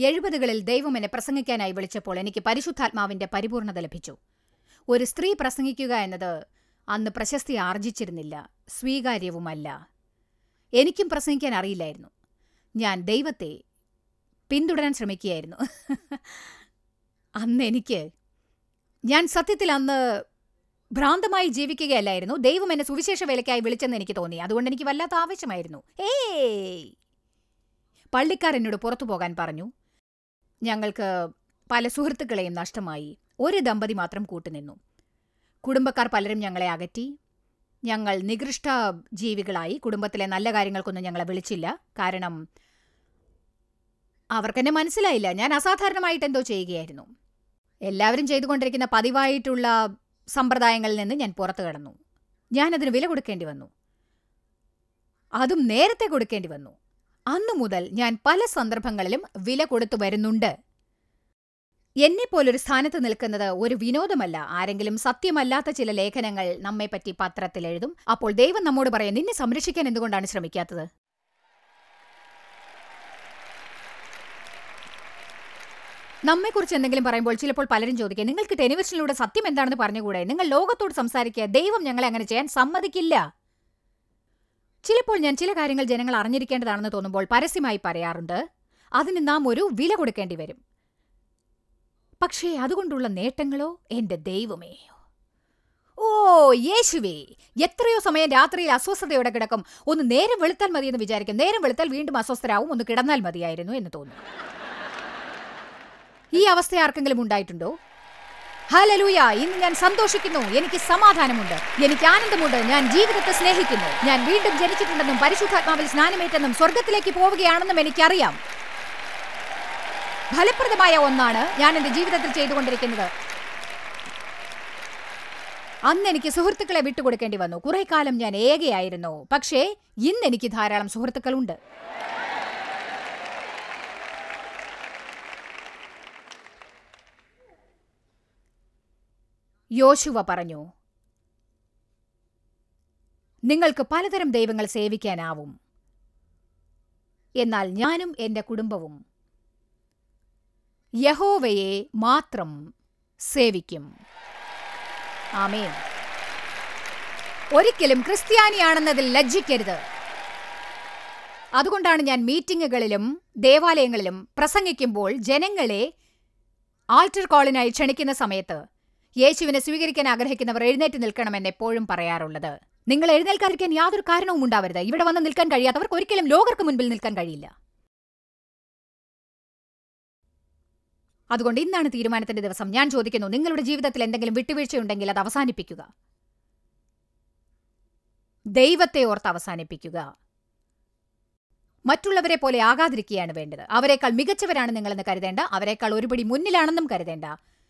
70കളിൽ ദൈവം എന്നെ പ്രസംഗിക്കാനായി വിളിച്ചപ്പോൾ എനിക്ക് പരിശുദ്ധാത്മാവിന്റെ പരിപൂർണത ലഭിച്ചു. ഒരു സ്ത്രീ പ്രസംഗിക്കുക എന്നത് അന്ന് പ്രശസ്തി ആർജിച്ചിരുന്നില്ല, സ്വീകാര്യവുമല്ല. എനിക്കും പ്രസംഗിക്കാൻ അറിയില്ലായിരുന്നു. ഞാൻ ദൈവത്തെ പിന്തുടരാൻ ശ്രമിക്കുകയായിരുന്നു. ഞാൻ സത്യത്തിൽ അന്ന് ഭ്രാന്തമായി ജീവിക്കുകയല്ലായിരുന്നു. ദൈവം എന്നെ സുവിശേഷ വേലയ്ക്കായി വിളിച്ചെന്ന് എനിക്ക് തോന്നി. അതുകൊണ്ട് എനിക്ക് വല്ലാത്ത ആവശ്യമായിരുന്നു. പള്ളിക്കാർ എന്നോട് പുറത്തു പോകാൻ പറഞ്ഞു. ഞങ്ങൾക്ക് പല സുഹൃത്തുക്കളെയും നഷ്ടമായി. ഒരു ദമ്പതി മാത്രം കൂട്ടുനിന്നു. കുടുംബക്കാർ പലരും ഞങ്ങളെ അകറ്റി. ഞങ്ങൾ നികൃഷ്ട ജീവികളായി. കുടുംബത്തിലെ നല്ല കാര്യങ്ങൾക്കൊന്നും ഞങ്ങളെ വിളിച്ചില്ല. കാരണം അവർക്കെന്നെ മനസ്സിലായില്ല. ഞാൻ അസാധാരണമായിട്ട് എന്തോ ചെയ്യുകയായിരുന്നു. എല്ലാവരും ചെയ്തുകൊണ്ടിരിക്കുന്ന പതിവായിട്ടുള്ള സമ്പ്രദായങ്ങളിൽ നിന്ന് ഞാൻ പുറത്തു കടന്നു. ഞാനതിന് വില കൊടുക്കേണ്ടി വന്നു. അതും നേരത്തെ കൊടുക്കേണ്ടി വന്നു. അന്നു മുതൽ ഞാൻ പല സന്ദർഭങ്ങളിലും വില കൊടുത്തു വരുന്നുണ്ട്. എന്നെപ്പോലൊരു സ്ഥാനത്ത് നിൽക്കുന്നത് ഒരു വിനോദമല്ല. ആരെങ്കിലും സത്യമല്ലാത്ത ചില ലേഖനങ്ങൾ നമ്മെപ്പറ്റി പത്രത്തിൽ എഴുതും. അപ്പോൾ ദൈവം നമ്മോട് പറയാം, നിന്നെ സംരക്ഷിക്കാൻ എന്തുകൊണ്ടാണ് ശ്രമിക്കാത്തത്? നമ്മെക്കുറിച്ച് എന്തെങ്കിലും പറയുമ്പോൾ ചിലപ്പോൾ പലരും ചോദിക്കുക, നിങ്ങൾക്ക് ടെലിവിഷനിലൂടെ സത്യം എന്താണെന്ന് പറഞ്ഞുകൂടെ? നിങ്ങൾ ലോകത്തോട് സംസാരിക്കുക. ദൈവം ഞങ്ങളെ അങ്ങനെ ചെയ്യാൻ സമ്മതിക്കില്ല. ചിലപ്പോൾ ഞാൻ ചില കാര്യങ്ങൾ ജനങ്ങൾ അറിഞ്ഞിരിക്കേണ്ടതാണെന്ന് തോന്നുമ്പോൾ പരസ്യമായി പറയാറുണ്ട്. അതിന് നാം ഒരു വില കൊടുക്കേണ്ടി വരും. പക്ഷേ അതുകൊണ്ടുള്ള നേട്ടങ്ങളോ? എന്റെ ദൈവമേ, ഓ യേശുവേ, എത്രയോ സമയം രാത്രിയിൽ അസ്വസ്ഥതയോടെ കിടക്കും. ഒന്ന് നേരം വെളുത്താൽ മതിയെന്ന് വിചാരിക്കും. നേരം വെളുത്താൽ വീണ്ടും അസ്വസ്ഥരാവും. ഒന്ന് കിടന്നാൽ മതിയായിരുന്നു എന്ന് തോന്നുന്നു. ഈ അവസ്ഥ ആർക്കെങ്കിലും ഉണ്ടായിട്ടുണ്ടോ? ഹല്ലേലൂയ! ഇന്ന് ഞാൻ സന്തോഷിക്കുന്നു. എനിക്ക് സമാധാനമുണ്ട്. എനിക്ക് ആനന്ദമുണ്ട്. ഞാൻ ജീവിതത്തെ സ്നേഹിക്കുന്നു. ഞാൻ വീണ്ടും ജനിച്ചിട്ടുണ്ടെന്നും പരിശുദ്ധാത്മാവിൽ സ്നാനമേറ്റെന്നും സ്വർഗത്തിലേക്ക് പോവുകയാണെന്നും എനിക്കറിയാം. ഫലപ്രദമായ ഒന്നാണ് ഞാൻ എന്റെ ജീവിതത്തിൽ ചെയ്തുകൊണ്ടിരിക്കുന്നത്. അന്ന് എനിക്ക് സുഹൃത്തുക്കളെ വിട്ടുകൊടുക്കേണ്ടി വന്നു. കുറെ കാലം ഞാൻ ഏകയായിരുന്നു. പക്ഷേ ഇന്ന് എനിക്ക് ധാരാളം സുഹൃത്തുക്കളുണ്ട്. യോശുവ പറഞ്ഞു, നിങ്ങൾക്ക് പലതരം ദൈവങ്ങൾ സേവിക്കാനാവും, എന്നാൽ ഞാനും എന്റെ കുടുംബവും യഹോവയെ മാത്രം സേവിക്കും. ആമേൻ. ഒരിക്കലും ക്രിസ്ത്യാനിയാണെന്നതിൽ ലജ്ജിക്കരുത്. അതുകൊണ്ടാണ് ഞാൻ മീറ്റിംഗുകളിലും ദേവാലയങ്ങളിലും പ്രസംഗിക്കുമ്പോൾ ജനങ്ങളെ ആൾട്ടർ കോളിനായി ക്ഷണിക്കുന്ന സമയത്ത് യേശുവിനെ സ്വീകരിക്കാൻ ആഗ്രഹിക്കുന്നവർ എഴുന്നേറ്റ് നിൽക്കണമെന്ന് എപ്പോഴും പറയാറുള്ളത്. നിങ്ങൾ എഴുന്നേൽക്കാതിരിക്കാൻ യാതൊരു കാരണവും ഉണ്ടാവരുത്. ഇവിടെ വന്ന് നിൽക്കാൻ കഴിയാത്തവർക്ക് ഒരിക്കലും ലോകർക്ക് മുൻപിൽ നിൽക്കാൻ കഴിയില്ല. അതുകൊണ്ട് ഇന്നാണ് തീരുമാനത്തിന്റെ ദിവസം. ഞാൻ ചോദിക്കുന്നു, നിങ്ങളുടെ ജീവിതത്തിൽ എന്തെങ്കിലും വിട്ടുവീഴ്ചയുണ്ടെങ്കിൽ അത് അവസാനിപ്പിക്കുക. ദൈവത്തെ ഓർത്ത് അവസാനിപ്പിക്കുക. മറ്റുള്ളവരെ പോലെ ആകാതിരിക്കുകയാണ് വേണ്ടത്. അവരെക്കാൾ മികച്ചവരാണ് നിങ്ങളെന്ന് കരുതേണ്ട. അവരെക്കാൾ ഒരുപടി മുന്നിലാണെന്നും കരുതേണ്ട.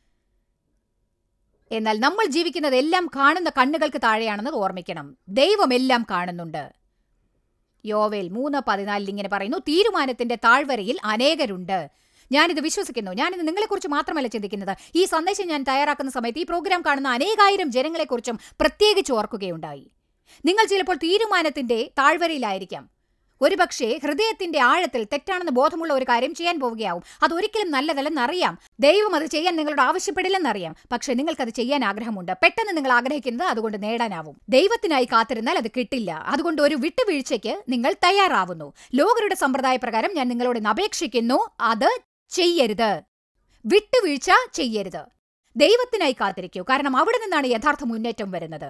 എന്നാൽ നമ്മൾ ജീവിക്കുന്നത് എല്ലാം കാണുന്ന കണ്ണുകൾക്ക് താഴെയാണെന്നത് ഓർമ്മിക്കണം. ദൈവം എല്ലാം കാണുന്നുണ്ട്. യോവേൽ 3:14 ഇങ്ങനെ പറയുന്നു, തീരുമാനത്തിന്റെ താഴ്വരയിൽ അനേകരുണ്ട്. ഞാനിത് വിശ്വസിക്കുന്നു. ഞാനിത് നിങ്ങളെക്കുറിച്ച് മാത്രമല്ല ചിന്തിക്കുന്നത്. ഈ സന്ദേശം ഞാൻ തയ്യാറാക്കുന്ന സമയത്ത് ഈ പ്രോഗ്രാം കാണുന്ന അനേകായിരം ജനങ്ങളെക്കുറിച്ചും പ്രത്യേകിച്ച് ഓർക്കുകയുണ്ടായി. നിങ്ങൾ ചിലപ്പോൾ തീരുമാനത്തിന്റെ താഴ്വരയിലായിരിക്കാം. ഒരുപക്ഷെ ഹൃദയത്തിന്റെ ആഴത്തിൽ തെറ്റാണെന്ന് ബോധമുള്ള ഒരു കാര്യം ചെയ്യാൻ പോവുകയാവും. അതൊരിക്കലും നല്ലതല്ലെന്നറിയാം. ദൈവം അത് ചെയ്യാൻ നിങ്ങളോട് ആവശ്യപ്പെടില്ലെന്നറിയാം. പക്ഷെ നിങ്ങൾക്കത് ചെയ്യാൻ ആഗ്രഹമുണ്ട്. പെട്ടെന്ന് നിങ്ങൾ ആഗ്രഹിക്കുന്നത് അതുകൊണ്ട് നേടാനാവും. ദൈവത്തിനായി കാത്തിരുന്നാൽ അത് കിട്ടില്ല. അതുകൊണ്ട് ഒരു വിട്ടുവീഴ്ചയ്ക്ക് നിങ്ങൾ തയ്യാറാവുന്നു. ലോകരുടെ സമ്പ്രദായ പ്രകാരം ഞാൻ നിങ്ങളോട് അപേക്ഷിക്കുന്നു, അത് ചെയ്യരുത്. വിട്ടുവീഴ്ച ചെയ്യരുത്. ദൈവത്തിനായി കാത്തിരിക്കൂ. കാരണം അവിടെ നിന്നാണ് യഥാർത്ഥ മുന്നേറ്റം വരുന്നത്.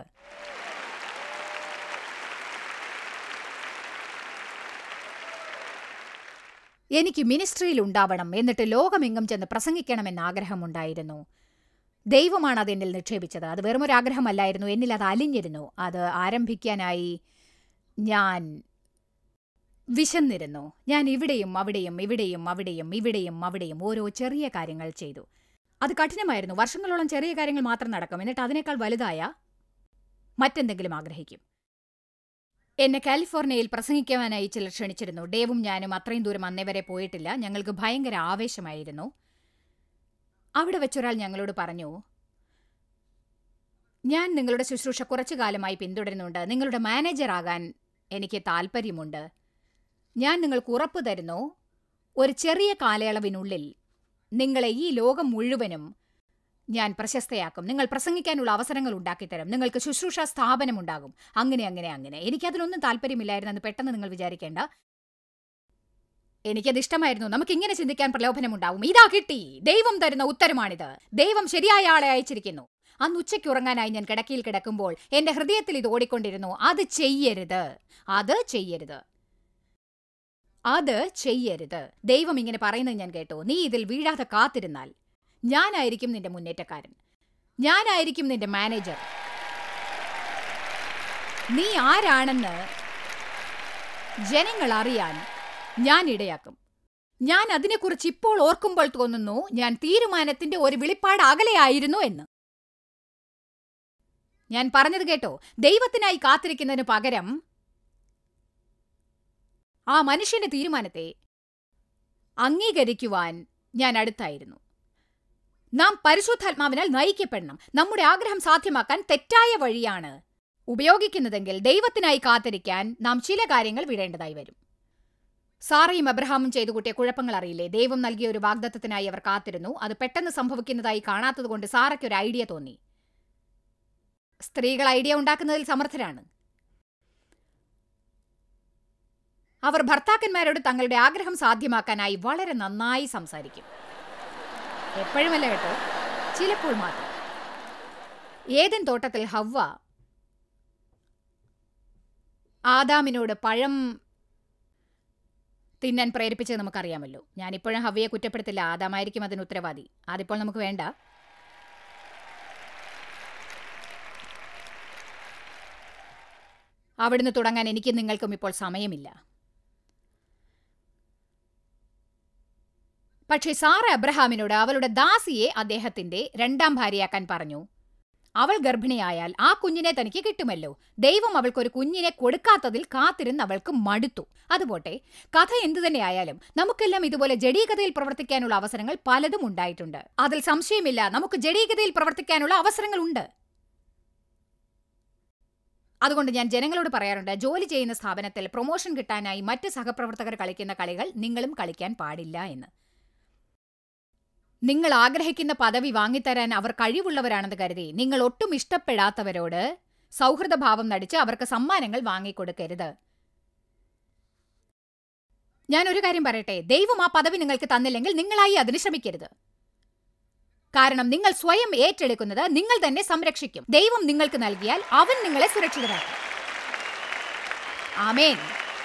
എനിക്ക് മിനിസ്ട്രിയിൽ ഉണ്ടാവണം, എന്നിട്ട് ലോകമെങ്ങും ചെന്ന് പ്രസംഗിക്കണമെന്ന് ആഗ്രഹമുണ്ടായിരുന്നു. ദൈവമാണ് അത് എന്നിൽ നിക്ഷേപിച്ചത്. അത് വെറുമൊരാഗ്രഹമല്ലായിരുന്നു. എന്നിൽ അത് അലിഞ്ഞിരുന്നു. അത് ആരംഭിക്കാനായി ഞാൻ വിശന്നിരുന്നു. ഞാൻ ഇവിടെയും അവിടെയും ഇവിടെയും അവിടെയും ഇവിടെയും അവിടെയും ഓരോ ചെറിയ കാര്യങ്ങൾ ചെയ്തു. അത് കഠിനമായിരുന്നു. വർഷങ്ങളോളം ചെറിയ കാര്യങ്ങൾ മാത്രം നടക്കും. എന്നിട്ട് അതിനേക്കാൾ വലുതായ മറ്റെന്തെങ്കിലും ആഗ്രഹിക്കും. എന്നെ കാലിഫോർണിയയിൽ പ്രസംഗിക്കുവാനായി ചിലർ ക്ഷണിച്ചിരുന്നു. ഡേവും ഞാനും അത്രയും ദൂരം അന്നേ വരെ പോയിട്ടില്ല. ഞങ്ങൾക്ക് ഭയങ്കര ആവേശമായിരുന്നു. അവിടെ വെച്ചൊരാൾ ഞങ്ങളോട് പറഞ്ഞു, ഞാൻ നിങ്ങളുടെ ശുശ്രൂഷ കുറച്ചു കാലമായി പിന്തുടരുന്നുണ്ട്. നിങ്ങളുടെ മാനേജർ ആകാൻ എനിക്ക് താല്പര്യമുണ്ട്. ഞാൻ നിങ്ങൾക്ക് ഉറപ്പ് തരുന്നു, ഒരു ചെറിയ കാലയളവിനുള്ളിൽ നിങ്ങളെ ഈ ലോകം മുഴുവനും ഞാൻ പ്രശസ്തയാക്കും. നിങ്ങൾ പ്രസംഗിക്കാനുള്ള അവസരങ്ങൾ ഉണ്ടാക്കിത്തരും. നിങ്ങൾക്ക് ശുശ്രൂഷ സ്ഥാപനം ഉണ്ടാകും. അങ്ങനെ. എനിക്കതിനൊന്നും താല്പര്യമില്ലായിരുന്നു. പെട്ടെന്ന് നിങ്ങൾ വിചാരിക്കേണ്ട. എനിക്കത് ഇഷ്ടമായിരുന്നു. നമുക്കിങ്ങനെ ചിന്തിക്കാൻ പ്രലോഭനമുണ്ടാവും. ഇതാ കിട്ടി, ദൈവം തരുന്ന ഉത്തരമാണിത്, ദൈവം ശരിയായ ആളെ അയച്ചിരിക്കുന്നു. അന്ന് ഉച്ചയ്ക്ക് ഉറങ്ങാനായി ഞാൻ കിടക്കയിൽ കിടക്കുമ്പോൾ എന്റെ ഹൃദയത്തിൽ ഇത് ഓടിക്കൊണ്ടിരുന്നു. അത് ചെയ്യരുത്. ദൈവം ഇങ്ങനെ പറയുന്നത് ഞാൻ കേട്ടു. നീ ഇതിൽ വീഴാതെ കാത്തിരുന്നാൽ ഞാനായിരിക്കും നിന്റെ മുന്നേറ്റക്കാരൻ, ഞാനായിരിക്കും നിന്റെ മാനേജർ. നീ ആരാണെന്ന് ജനങ്ങൾ അറിയാൻ ഞാൻ ഇടയാക്കും. ഞാൻ അതിനെക്കുറിച്ച് ഇപ്പോൾ ഓർക്കുമ്പോൾ തോന്നുന്നു ഞാൻ തീരുമാനത്തിന്റെ ഒരു വെളിപ്പാട് അകലെയായിരുന്നു എന്ന്. ഞാൻ പറഞ്ഞത് കേട്ടോ? ദൈവത്തിനായി കാത്തിരിക്കുന്നതിന് പകരം ആ മനുഷ്യന്റെ തീരുമാനത്തെ അംഗീകരിക്കുവാൻ ഞാൻ അടുത്തായിരുന്നു. നാം പരിശുദ്ധാത്മാവിനാൽ നയിക്കപ്പെടണം. നമ്മുടെ ആഗ്രഹം സാധ്യമാക്കാൻ തെറ്റായ വഴിയാണ് ഉപയോഗിക്കുന്നതെങ്കിൽ ദൈവത്തിനായി കാത്തിരിക്കാൻ നാം ചില കാര്യങ്ങൾ വിടേണ്ടതായി വരും. സാറയും അബ്രഹാമും ചെയ്തു കൂട്ടിയ കുഴപ്പങ്ങൾ അറിയില്ലേ? ദൈവം നൽകിയ ഒരു വാഗ്ദത്തത്തിനായി അവർ കാത്തിരുന്നു. അത് പെട്ടെന്ന് സംഭവിക്കുന്നതായി കാണാത്തതുകൊണ്ട് സാറയ്ക്ക് ഒരു ഐഡിയ തോന്നി. സ്ത്രീകൾ ഐഡിയ ഉണ്ടാക്കുന്നതിൽ സമർത്ഥരാണ്. അവർ ഭർത്താക്കന്മാരോട് തങ്ങളുടെ ആഗ്രഹം സാധ്യമാക്കാനായി വളരെ നന്നായി സംസാരിക്കും. എപ്പോഴുമല്ല കേട്ടോ, ചിലപ്പോൾ മാത്രം. ഏദൻ തോട്ടത്തിൽ ഹവ്വ ആദാമിനോട് പഴം തിന്നാൻ പ്രേരിപ്പിച്ചത് നമുക്കറിയാമല്ലോ. ഞാനിപ്പോഴും ഹവ്വയെ കുറ്റപ്പെടുത്തില്ല. ആദാമായിരിക്കും അതിന് ഉത്തരവാദി. അതിപ്പോൾ നമുക്ക് വേണ്ട. അവിടുന്ന് തുടങ്ങാൻ എനിക്കും നിങ്ങൾക്കും ഇപ്പോൾ സമയമില്ല. പക്ഷേ സാറ അബ്രഹാമിനോട് അവളുടെ ദാസിയെ അദ്ദേഹത്തിന്റെ രണ്ടാം ഭാര്യയാക്കാൻ പറഞ്ഞു. അവൾ ഗർഭിണിയായാൽ ആ കുഞ്ഞിനെ തനിക്ക് കിട്ടുമല്ലോ. ദൈവം അവൾക്കൊരു കുഞ്ഞിനെ കൊടുക്കാത്തതിൽ കാത്തിരുന്ന് അവൾക്ക് മടുത്തു. അതുപോട്ടെ, കഥ എന്തുതന്നെയായാലും നമുക്കെല്ലാം ഇതുപോലെ ജഡീകതയിൽ പ്രവർത്തിക്കാനുള്ള അവസരങ്ങൾ പലതും ഉണ്ടായിട്ടുണ്ട്. അതിൽ സംശയമില്ല. നമുക്ക് ജഡീകതയിൽ പ്രവർത്തിക്കാനുള്ള അവസരങ്ങളുണ്ട്. അതുകൊണ്ട് ഞാൻ ജനങ്ങളോട് പറയാറുണ്ട്, ജോലി ചെയ്യുന്ന സ്ഥാപനത്തിൽ പ്രൊമോഷൻ കിട്ടാനായി മറ്റ് സഹപ്രവർത്തകർ കളിക്കുന്ന കളികൾ നിങ്ങളും കളിക്കാൻ പാടില്ല എന്ന്. നിങ്ങൾ ആഗ്രഹിക്കുന്ന പദവി വാങ്ങിത്തരാൻ അവർ കഴിവുള്ളവരാണെന്ന് കരുതി നിങ്ങൾ ഒട്ടും ഇഷ്ടപ്പെടാത്തവരോട് സൗഹൃദഭാവം നടിച്ച് അവർക്ക് സമ്മാനങ്ങൾ വാങ്ങിക്കൊടുക്കരുത്. ഞാനൊരു കാര്യം പറയട്ടെ, ദൈവം ആ പദവി നിങ്ങൾക്ക് തന്നില്ലെങ്കിൽ നിങ്ങളായി അതിന് ശ്രമിക്കരുത്. കാരണം നിങ്ങൾ സ്വയം ഏറ്റെടുക്കുന്നത് നിങ്ങൾ തന്നെ സംരക്ഷിക്കും. ദൈവം നിങ്ങൾക്ക് നൽകിയാൽ അവൻ നിങ്ങളെ സുരക്ഷിതരാക്കും. ആമേൻ.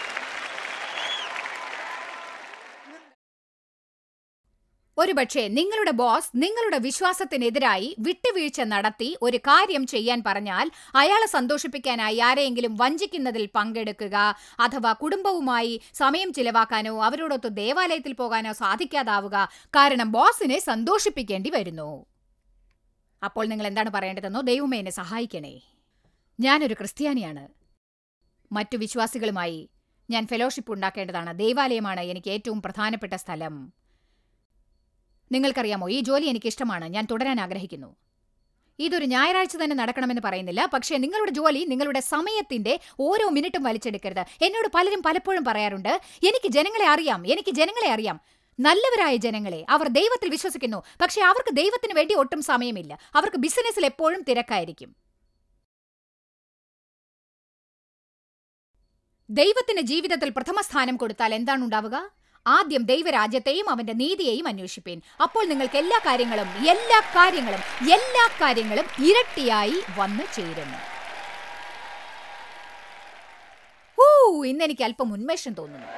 ഒരുപക്ഷെ നിങ്ങളുടെ ബോസ് നിങ്ങളുടെ വിശ്വാസത്തിനെതിരായി വിട്ടുവീഴ്ച നടത്തി ഒരു കാര്യം ചെയ്യാൻ പറഞ്ഞാൽ അയാളെ സന്തോഷിപ്പിക്കാനായി ആരെയെങ്കിലും വഞ്ചിക്കുന്നതിൽ പങ്കെടുക്കുക, അഥവാ കുടുംബവുമായി സമയം ചിലവാക്കാനോ അവരോടൊത്ത് ദേവാലയത്തിൽ പോകാനോ സാധിക്കാതാവുക. കാരണം ബോസിനെ സന്തോഷിപ്പിക്കേണ്ടി വരുന്നു. അപ്പോൾ നിങ്ങൾ എന്താണ് പറയേണ്ടതെന്നോ? ദൈവമേ എന്നെ സഹായിക്കണേ, ഞാനൊരു ക്രിസ്ത്യാനിയാണ്. മറ്റു വിശ്വാസികളുമായി ഞാൻ ഫെലോഷിപ്പ് ഉണ്ടാക്കേണ്ടതാണ്. ദേവാലയമാണ് എനിക്ക് ഏറ്റവും പ്രധാനപ്പെട്ട സ്ഥലം. നിങ്ങൾക്കറിയാമോ, ഈ ജോലി എനിക്കിഷ്ടമാണ്. ഞാൻ തുടരാൻ ആഗ്രഹിക്കുന്നു. ഇതൊരു ഞായറാഴ്ച തന്നെ നടക്കണമെന്ന് പറയുന്നില്ല. പക്ഷേ നിങ്ങളുടെ ജോലി നിങ്ങളുടെ സമയത്തിന്റെ ഓരോ മിനിറ്റും വലിച്ചെടുക്കരുത്. എന്നോട് പലരും പലപ്പോഴും പറയാറുണ്ട്, എനിക്ക് ജനങ്ങളെ അറിയാം, നല്ലവരായ ജനങ്ങളെ. അവർ ദൈവത്തിൽ വിശ്വസിക്കുന്നു, പക്ഷേ അവർക്ക് ദൈവത്തിന് വേണ്ടി ഒട്ടും സമയമില്ല. അവർക്ക് ബിസിനസ്സിൽ എപ്പോഴും തിരക്കായിരിക്കും. ദൈവത്തിന് ജീവിതത്തിൽ പ്രഥമ സ്ഥാനം കൊടുത്താൽ എന്താണ് ഉണ്ടാവുക? ആദ്യം ദൈവരാജ്യത്തെയും അവന്റെ നീതിയെയും അന്വേഷിപ്പീൻ. അപ്പോൾ നിങ്ങൾക്ക് എല്ലാ കാര്യങ്ങളും ഇരട്ടിയായി വന്നു ചേരുന്നു. ഇന്നെനിക്ക് അല്പം ഉന്മേഷം തോന്നുന്നു.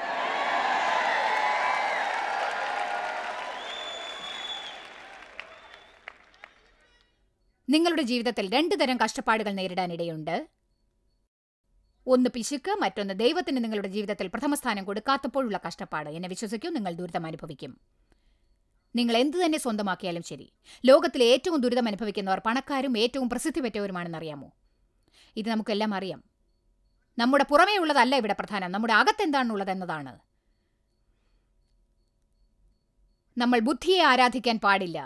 നിങ്ങളുടെ ജീവിതത്തിൽ 2 തരം കഷ്ടപ്പാടുകൾ നേരിടാനിടയുണ്ട്. ഒന്ന് പിശുക്ക്, മറ്റൊന്ന് ദൈവത്തിന് നിങ്ങളുടെ ജീവിതത്തിൽ പ്രഥമസ്ഥാനം കൊടുക്കാത്തപ്പോഴുള്ള കഷ്ടപ്പാട്. എന്നെ വിശ്വസിക്കൂ, നിങ്ങൾ ദുരിതം അനുഭവിക്കും. നിങ്ങൾ എന്തു തന്നെ സ്വന്തമാക്കിയാലും ശരി. ലോകത്തിലെ ഏറ്റവും ദുരിതം അനുഭവിക്കുന്നവർ പണക്കാരും ഏറ്റവും പ്രസിദ്ധി പറ്റിയവരുമാണെന്നറിയാമോ? ഇത് നമുക്കെല്ലാം അറിയാം. നമ്മുടെ പുറമേ ഉള്ളതല്ല ഇവിടെ പ്രധാനം, നമ്മുടെ അകത്തെന്താണുള്ളതെന്നതാണ്. നമ്മൾ ബുദ്ധിയെ ആരാധിക്കാൻ പാടില്ല.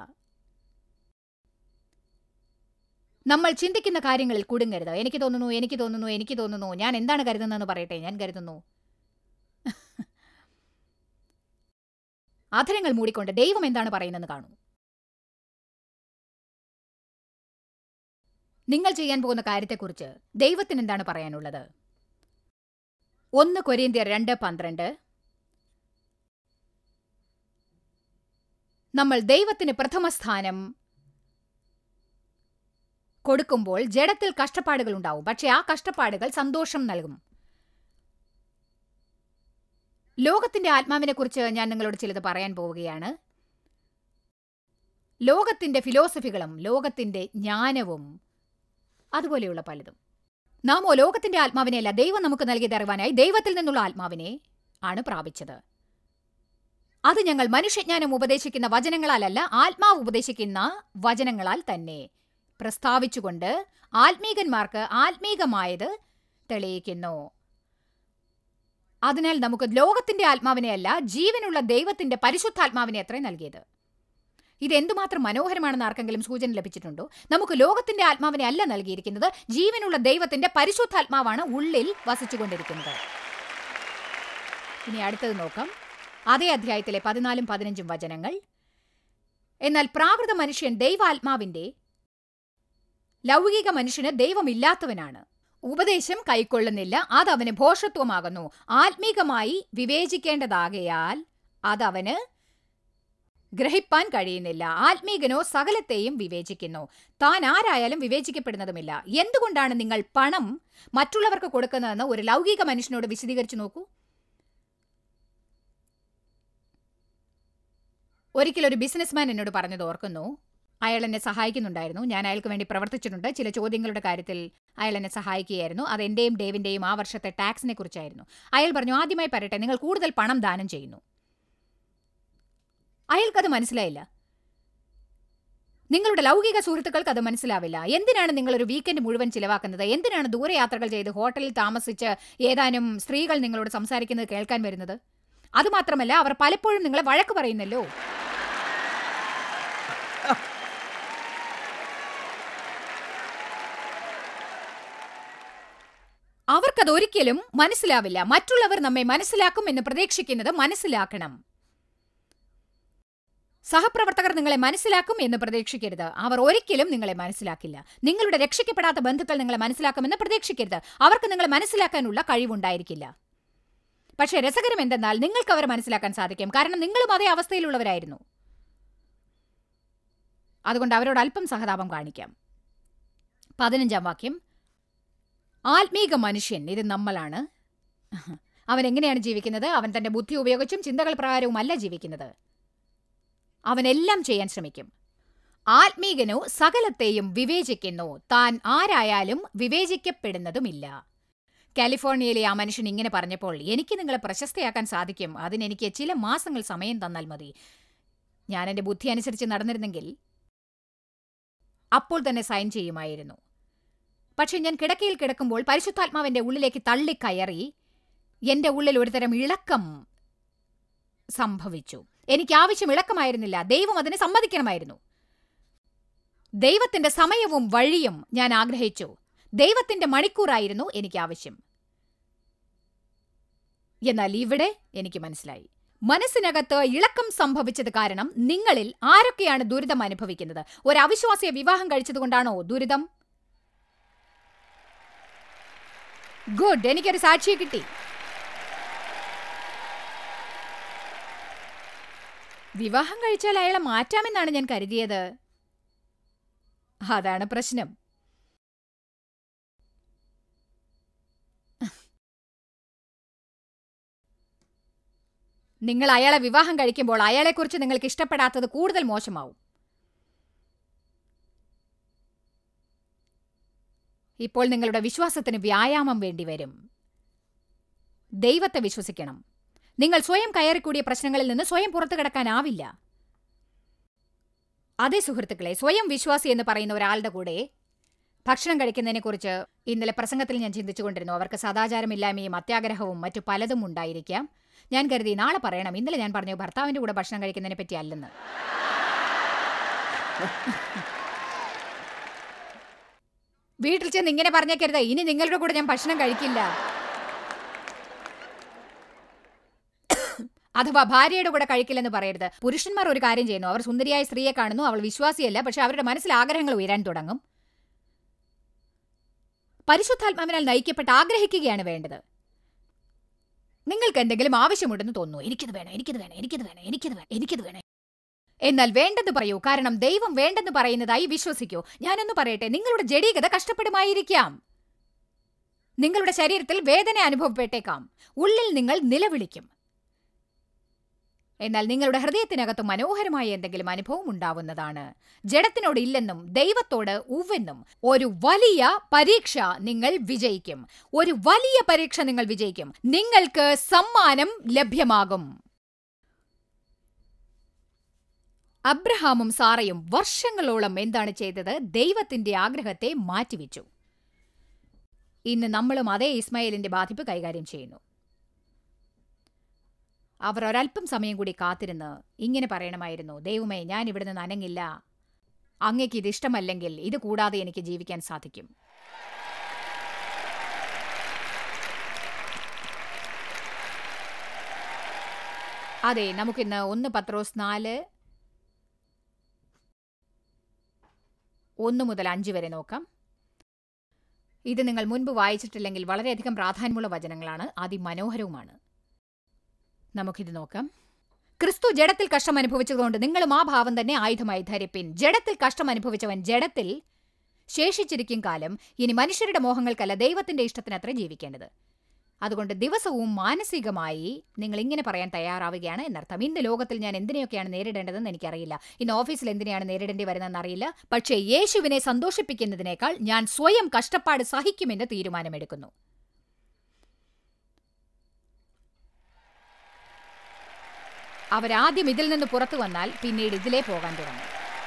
നമ്മൾ ചിന്തിക്കുന്ന കാര്യങ്ങളിൽ കുടുങ്ങരുത്. എനിക്ക് തോന്നുന്നു. ഞാൻ എന്താണ് കരുതുന്നതെന്ന് പറയട്ടെ. ഞാൻ കരുതുന്നു അധരങ്ങൾ മൂടിക്കൊണ്ട് ദൈവം എന്താണ് പറയുന്നതെന്ന് കാണൂ. നിങ്ങൾ ചെയ്യാൻ പോകുന്ന കാര്യത്തെക്കുറിച്ച് ദൈവത്തിന് എന്താണ് പറയാനുള്ളത്? 1 കൊരിന്ത്യർ 2:12. നമ്മൾ ദൈവത്തിന് പ്രഥമ സ്ഥാനം കൊടുക്കുമ്പോൾ ജഡത്തിൽ കഷ്ടപ്പാടുകൾ ഉണ്ടാവും, പക്ഷെ ആ കഷ്ടപ്പാടുകൾ സന്തോഷം നൽകും. ലോകത്തിന്റെ ആത്മാവിനെ കുറിച്ച് ഞാൻ നിങ്ങളോട് ചിലത് പറയാൻ പോവുകയാണ്. ലോകത്തിന്റെ ഫിലോസഫികളും ലോകത്തിന്റെ ജ്ഞാനവും അതുപോലെയുള്ള പലതും. നാമോ ലോകത്തിന്റെ ആത്മാവിനെയല്ല, ദൈവം നമുക്ക് നൽകിയത് അറിവാനായി ദൈവത്തിൽ നിന്നുള്ള ആത്മാവിനെ ആണ് പ്രാപിച്ചത്. അത് ഞങ്ങൾ മനുഷ്യജ്ഞാനം ഉപദേശിക്കുന്ന വചനങ്ങളാലല്ല, ആത്മാവ് ഉപദേശിക്കുന്ന വചനങ്ങളാൽ തന്നെ പ്രസ്താവിച്ചുകൊണ്ട് ആത്മീകന്മാർക്ക് ആത്മീകമായത് തെളിയിക്കുന്നു. അതിനാൽ നമുക്ക് ലോകത്തിന്റെ ആത്മാവിനെയല്ല, ജീവനുള്ള ദൈവത്തിന്റെ പരിശുദ്ധാത്മാവിനെ അത്രേ നൽകിയത്. ഇതെന്തുമാത്രം മനോഹരമാണെന്ന് ആർക്കെങ്കിലും സൂചന ലഭിച്ചിട്ടുണ്ടോ? നമുക്ക് ലോകത്തിന്റെ ആത്മാവിനെ അല്ല നൽകിയിരിക്കുന്നത്, ജീവനുള്ള ദൈവത്തിന്റെ പരിശുദ്ധാത്മാവാണ് ഉള്ളിൽ വസിച്ചുകൊണ്ടിരിക്കുന്നത്. ഇനി അടുത്തത് നോക്കാം. അതേ അധ്യായത്തിലെ 14-15 വചനങ്ങൾ. എന്നാൽ പ്രാകൃത മനുഷ്യൻ ദൈവാത്മാവിന്റെ, ലൗകിക മനുഷ്യന് ദൈവമില്ലാത്തവനാണ്. ഉപദേശം കൈക്കൊള്ളുന്നില്ല, അതവന് ഭോഷത്വമാകുന്നു. ആത്മീകമായി വിവേചിക്കേണ്ടതാകയാൽ അതവന് ഗ്രഹിപ്പാൻ കഴിയുന്നില്ല. ആത്മീകനോ സകലത്തെയും വിവേചിക്കുന്നു, താൻ ആരായാലും വിവേചിക്കപ്പെടുന്നതുമില്ല. എന്തുകൊണ്ടാണ് നിങ്ങൾ പണം മറ്റുള്ളവർക്ക് കൊടുക്കുന്നതെന്ന് ഒരു ലൗകിക മനുഷ്യനോട് വിശദീകരിച്ചു നോക്കൂ. ഒരിക്കലൊരു ബിസിനസ്മാൻ എന്നോട് പറഞ്ഞത് ഓർക്കുന്നു. അയാൾ എന്നെ സഹായിക്കുന്നുണ്ടായിരുന്നു. ഞാൻ അയാൾക്ക് വേണ്ടി പ്രവർത്തിച്ചിട്ടുണ്ട്. ചില ചോദ്യങ്ങളുടെ കാര്യത്തിൽ അയാൾ എന്നെ സഹായിക്കുകയായിരുന്നു. അത് എന്റെയും ഡേവിന്റെയും ആ വർഷത്തെ ടാക്സിനെ കുറിച്ചായിരുന്നു. അയാൾ പറഞ്ഞു, ആദ്യമായി പറയട്ടെ, നിങ്ങൾ കൂടുതൽ പണം ദാനം ചെയ്യുന്നു. അയാൾക്കത് മനസ്സിലായില്ല. നിങ്ങളുടെ ലൗകിക സുഹൃത്തുക്കൾക്ക് അത് മനസ്സിലാവില്ല. എന്തിനാണ് നിങ്ങളൊരു വീക്കെൻഡ് മുഴുവൻ ചിലവാക്കുന്നത്? എന്തിനാണ് ദൂരയാത്രകൾ ചെയ്ത് ഹോട്ടലിൽ താമസിച്ച് ഏതാനും സ്ത്രീകൾ നിങ്ങളോട് സംസാരിക്കുന്നത് കേൾക്കാൻ വരുന്നത്? അതുമാത്രമല്ല, അവർ പലപ്പോഴും നിങ്ങളെ വഴക്ക് പറയുന്നല്ലോ. അവർക്കതൊരിക്കലും മനസ്സിലാവില്ല. മറ്റുള്ളവർ നമ്മെ മനസ്സിലാക്കും എന്ന് പ്രതീക്ഷിക്കുന്നത് മനസ്സിലാക്കണം. സഹപ്രവർത്തകർ നിങ്ങളെ മനസ്സിലാക്കും എന്ന് പ്രതീക്ഷിക്കരുത്. അവർ ഒരിക്കലും നിങ്ങളെ മനസ്സിലാക്കില്ല. നിങ്ങളുടെ രക്ഷിക്കപ്പെടാത്ത ബന്ധുക്കൾ നിങ്ങളെ മനസ്സിലാക്കുമെന്ന് പ്രതീക്ഷിക്കരുത്. അവർക്ക് നിങ്ങളെ മനസ്സിലാക്കാനുള്ള കഴിവുണ്ടായിരിക്കില്ല. പക്ഷേ രസകരം എന്തെന്നാൽ നിങ്ങൾക്ക് അവരെ മനസ്സിലാക്കാൻ സാധിക്കും. കാരണം നിങ്ങളും അതേ അവസ്ഥയിലുള്ളവരായിരുന്നു. അതുകൊണ്ട് അവരോട് അല്പം സഹതാപം കാണിക്കാം. 15-ാം വാക്യം. ആത്മീക മനുഷ്യൻ, ഇത് നമ്മളാണ്, അവൻ എങ്ങനെയാണ് ജീവിക്കുന്നത്? അവൻ തന്റെ ബുദ്ധി ഉപയോഗിച്ചും ചിന്തകൾ പ്രകാരവും അല്ല ജീവിക്കുന്നത്. അവനെല്ലാം ചെയ്യാൻ ശ്രമിക്കും. ആത്മീകനോ സകലത്തെയും വിവേചിക്കുന്നു, താൻ ആരായാലും വിവേചിക്കപ്പെടുന്നതുമില്ല. കാലിഫോർണിയയിലെ ആ മനുഷ്യൻ ഇങ്ങനെ പറഞ്ഞപ്പോൾ, എനിക്ക് നിങ്ങളെ പ്രശസ്തയാക്കാൻ സാധിക്കും, അതിനെനിക്ക് ചില മാസങ്ങൾ സമയം തന്നാൽ മതി. ഞാൻ എൻ്റെ ബുദ്ധി അനുസരിച്ച് നടന്നിരുന്നെങ്കിൽ അപ്പോൾ തന്നെ സൈൻ ചെയ്യുമായിരുന്നു. പക്ഷെ ഞാൻ കിടക്കയിൽ കിടക്കുമ്പോൾ പരിശുദ്ധാത്മാവിന്റെ ഉള്ളിലേക്ക് തള്ളിക്കയറി എന്റെ ഉള്ളിൽ ഒരുതരം ഇളക്കം സംഭവിച്ചു. എനിക്ക് ആവശ്യം ഇളക്കമായിരുന്നില്ല, ദൈവം അതിനെ സമ്മതിക്കണമായിരുന്നു. ദൈവത്തിന്റെ സമയവും വഴിയും ഞാൻ ആഗ്രഹിച്ചു. ദൈവത്തിന്റെ മണിക്കൂറായിരുന്നു എനിക്ക് ആവശ്യം. എന്നാൽ ഇവിടെ എനിക്ക് മനസ്സിലായി, മനസ്സിനകത്ത് ഇളക്കം സംഭവിച്ചത് കാരണം നിങ്ങളിൽ ആരൊക്കെയാണ് ദുരിതം അനുഭവിക്കുന്നത്? ഒരു അവിശ്വാസിയെ വിവാഹം കഴിച്ചതുകൊണ്ടാണോ ദുരിതം? ഗുഡ്, എനിക്കൊരു സാക്ഷിയെ കിട്ടി. വിവാഹം കഴിച്ചാൽ അയാളെ മാറ്റാമെന്നാണ് ഞാൻ കരുതിയത്. അതാണ് പ്രശ്നം. നിങ്ങൾ അയാളെ വിവാഹം കഴിക്കുമ്പോൾ അയാളെക്കുറിച്ച് നിങ്ങൾക്ക് ഇഷ്ടപ്പെടാത്തത് കൂടുതൽ മോശമാവും. ഇപ്പോൾ നിങ്ങളുടെ വിശ്വാസത്തിന് വ്യായാമം വേണ്ടിവരും. ദൈവത്തെ വിശ്വസിക്കണം. നിങ്ങൾ സ്വയം കയറിക്കൂടിയ പ്രശ്നങ്ങളിൽ നിന്ന് സ്വയം പുറത്തു കിടക്കാനാവില്ല. അതേ സുഹൃത്തുക്കളെ, സ്വയം വിശ്വാസി എന്ന് പറയുന്ന ഒരാളുടെ കൂടെ ഭക്ഷണം കഴിക്കുന്നതിനെക്കുറിച്ച് ഇന്നലെ പ്രസംഗത്തിൽ ഞാൻ ചിന്തിച്ചുകൊണ്ടിരുന്നു. അവർക്ക് സദാചാരമില്ലായ്മയും അത്യാഗ്രഹവും മറ്റു പലതും ഉണ്ടായിരിക്കാം. ഞാൻ കരുതി നാളെ പറയണം. ഇന്നലെ ഞാൻ പറഞ്ഞു ഭർത്താവിന്റെ കൂടെ ഭക്ഷണം കഴിക്കുന്നതിനെ പറ്റി അല്ലെന്ന്. വീട്ടിൽ ചെന്ന് ഇങ്ങനെ പറഞ്ഞേക്കരുത്, ഇനി നിങ്ങളുടെ കൂടെ ഞാൻ ഭക്ഷണം കഴിക്കില്ല. അഥവാ ഭാര്യയുടെ കൂടെ കഴിക്കില്ലെന്ന് പറയരുത്. പുരുഷന്മാർ ഒരു കാര്യം ചെയ്യുന്നു, അവർ സുന്ദരിയായ സ്ത്രീയെ കാണുന്നു, അവൾ വിശ്വാസിയല്ല, പക്ഷെ അവരുടെ മനസ്സിൽ ആഗ്രഹങ്ങൾ ഉയരാൻ തുടങ്ങും. പരിശുദ്ധാത്മാവിനാൽ നയിക്കപ്പെട്ട് ആഗ്രഹിക്കുകയാണ് വേണ്ടത്. നിങ്ങൾക്ക് എന്തെങ്കിലും ആവശ്യമുണ്ടെന്ന് തോന്നുന്നു, എനിക്കത് വേണം, എനിക്കത് വേണം, എനിക്കത് വേണം, എനിക്കത് വേണം, എനിക്കത് വേണം. എന്നാൽ വേണ്ടെന്ന് പറയൂ, കാരണം ദൈവം വേണ്ടെന്ന് പറയുന്നതായി വിശ്വസിക്കൂ. ഞാനൊന്ന് പറയട്ടെ, നിങ്ങളുടെ ജഡീകത കഷ്ടപ്പെടുമായിരിക്കാം, നിങ്ങളുടെ ശരീരത്തിൽ വേദന അനുഭവപ്പെട്ടേക്കാം, ഉള്ളിൽ നിങ്ങൾ നിലവിളിക്കും. എന്നാൽ നിങ്ങളുടെ ഹൃദയത്തിനകത്ത് മനോഹരമായ എന്തെങ്കിലും അനുഭവം ഉണ്ടാവുന്നതാണ്. ജഡത്തിനോട് ഇല്ലെന്നും ദൈവത്തോട് ഉവ്വെന്നും. ഒരു വലിയ പരീക്ഷ നിങ്ങൾ വിജയിക്കും. ഒരു വലിയ പരീക്ഷ നിങ്ങൾ വിജയിക്കും. നിങ്ങൾക്ക് സമ്മാനം ലഭ്യമാകും. അബ്രഹാമും സാറയും വർഷങ്ങളോളം എന്താണ് ചെയ്തത്? ദൈവത്തിന്റെ ആഗ്രഹത്തെ മാറ്റിവെച്ചു. ഇന്ന് നമ്മളും അതേ ഇസ്മായേലിന്റെ ബാധിപ്പ് കൈകാര്യം ചെയ്യുന്നു. അവർ ഒരല്പം സമയം കൂടി കാത്തിരുന്ന് ഇങ്ങനെ പറയണമായിരുന്നു, ദൈവമേ, ഞാൻ ഇവിടെ നിന്ന് അനങ്ങില്ല, അങ്ങയ്ക്ക് ഇത് ഇഷ്ടമല്ലെങ്കിൽ ഇത് കൂടാതെ എനിക്ക് ജീവിക്കാൻ സാധിക്കും. അതെ, നമുക്കിന്ന് 1 പത്രോസ് 4:1-5 വരെ നോക്കാം. ഇത് നിങ്ങൾ മുൻപ് വായിച്ചിട്ടില്ലെങ്കിൽ വളരെയധികം പ്രാധാന്യമുള്ള വചനങ്ങളാണ്, അതിമനോഹരവുമാണ്. നമുക്കിത് നോക്കാം. ക്രിസ്തു ജഡത്തിൽ കഷ്ടം അനുഭവിച്ചതുകൊണ്ട് നിങ്ങളും ആ ഭാവം തന്നെ ആയുധമായി ധരിപ്പിൻ. ജഡത്തിൽ കഷ്ടം അനുഭവിച്ചവൻ ജഡത്തിൽ ശേഷിച്ചിരിക്കും കാലം ഇനി മനുഷ്യരുടെ മോഹങ്ങൾക്കല്ല ദൈവത്തിന്റെ ഇഷ്ടത്തിനത്ര ജീവിക്കേണ്ടത്. അതുകൊണ്ട് ദിവസവും മാനസികമായി നിങ്ങൾ ഇങ്ങനെ പറയാൻ തയ്യാറാവുകയാണ് എന്നർത്ഥം. ഇന്ന് ലോകത്തിൽ ഞാൻ എന്തിനെയൊക്കെയാണ് നേരിടേണ്ടതെന്ന് എനിക്കറിയില്ല, ഇന്ന് ഓഫീസിൽ എന്തിനെയാണ് നേരിടേണ്ടി വരുന്നതെന്ന് അറിയില്ല, പക്ഷേ യേശുവിനെ സന്തോഷിപ്പിക്കുന്നതിനേക്കാൾ ഞാൻ സ്വയം കഷ്ടപ്പാട് സഹിക്കുമെന്ന് തീരുമാനമെടുക്കുന്നു. അവരാദ്യം ഇതിൽ നിന്ന് പുറത്തു വന്നാൽ പിന്നീട് ഇതിലേ പോകാൻ തുടങ്ങും.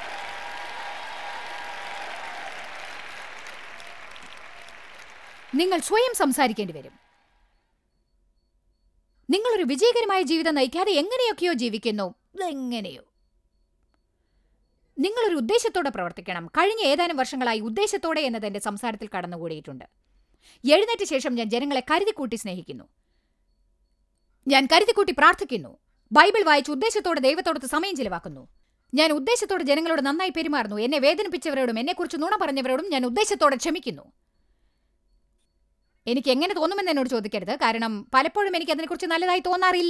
നിങ്ങൾ സ്വയം സംസാരിക്കേണ്ടി വരും. നിങ്ങളൊരു വിജയകരമായ ജീവിതം നയിക്കാതെ എങ്ങനെയൊക്കെയോ ജീവിക്കുന്നു. എങ്ങനെയോ നിങ്ങളൊരു ഉദ്ദേശത്തോടെ പ്രവർത്തിക്കണം. കഴിഞ്ഞ ഏതാനും വർഷങ്ങളായി ഉദ്ദേശത്തോടെ എന്നത് എന്റെ സംസാരത്തിൽ കടന്നുകൂടിയിട്ടുണ്ട്. എഴുന്നേറ്റ ശേഷം ഞാൻ ജനങ്ങളെ കരുതിക്കൂട്ടി സ്നേഹിക്കുന്നു, ഞാൻ കരുതിക്കൂട്ടി പ്രാർത്ഥിക്കുന്നു, ബൈബിൾ വായിച്ച് ഉദ്ദേശത്തോടെ ദൈവത്തോടൊത്ത് സമയം ചിലവാക്കുന്നു, ഞാൻ ഉദ്ദേശത്തോടെ ജനങ്ങളോട് നന്നായി പെരുമാറുന്നു, എന്നെ വേദനിപ്പിച്ചവരോടും എന്നെക്കുറിച്ച് നുണ പറഞ്ഞവരോടും ഞാൻ ഉദ്ദേശത്തോടെ ക്ഷമിക്കുന്നു. എനിക്ക് എങ്ങനെ തോന്നുമെന്ന് എന്നോട് ചോദിക്കരുത്, കാരണം പലപ്പോഴും എനിക്ക് അതിനെക്കുറിച്ച് നല്ലതായി തോന്നാറില്ല.